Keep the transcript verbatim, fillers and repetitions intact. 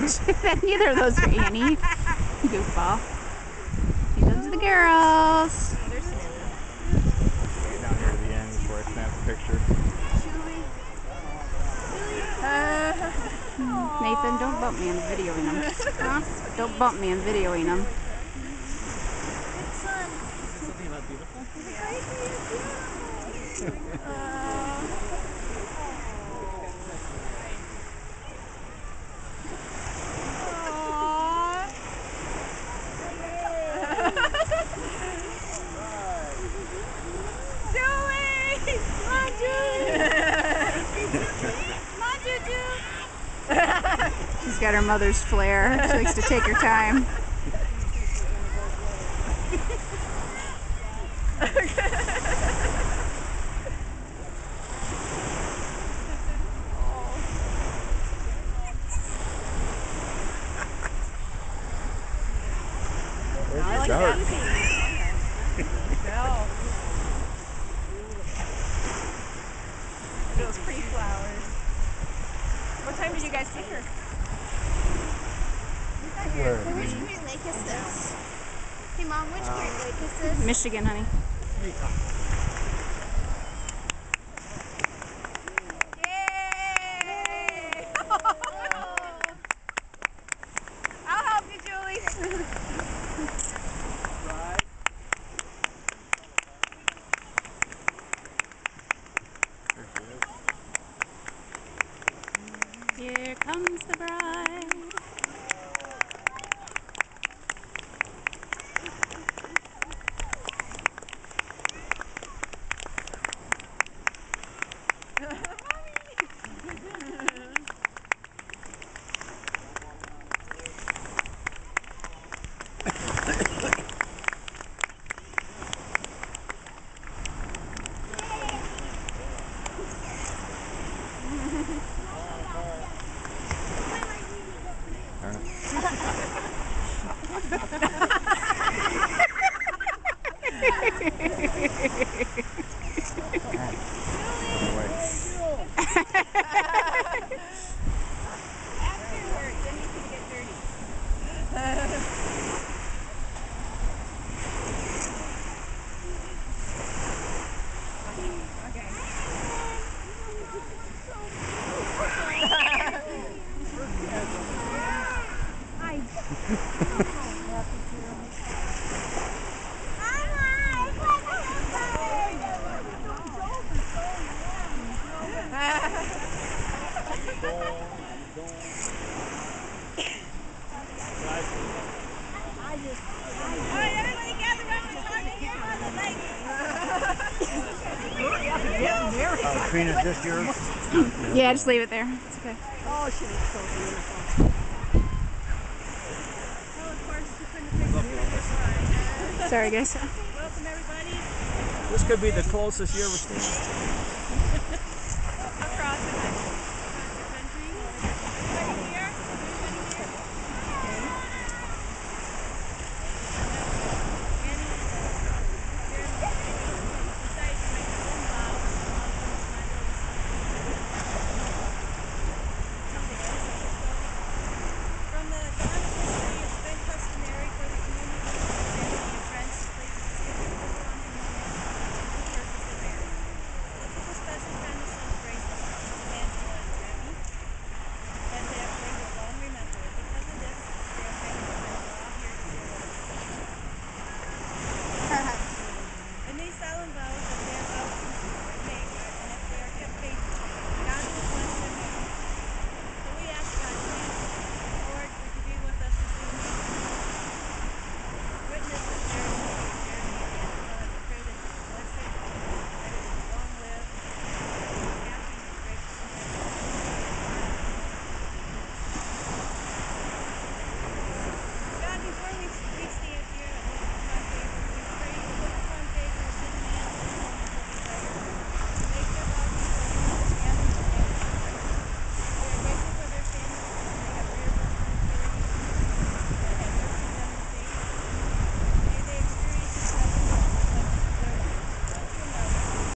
Neither of those are Annie. Goofball. Those are the girls. Get down here to the end before I snap the picture. Nathan, don't bump me in videoing them. Huh? Don't bump me in videoing them. Something about beautiful? She's got her mother's flair. She likes to take her time. I like that. Those pretty flowers. What time did you guys take her? Where? Which Great Lake is this? Hey Mom, which um, Great Lake is this? Michigan, honey. Yay! I'll help you, Julie. Here comes the bride. Uh, Trina, just yours? Yeah, just leave it there. It's okay. Oh, she looks so beautiful. Well, of course, you couldn't pick the Sorry, guys. Welcome, everybody. This could be the closest you ever seen.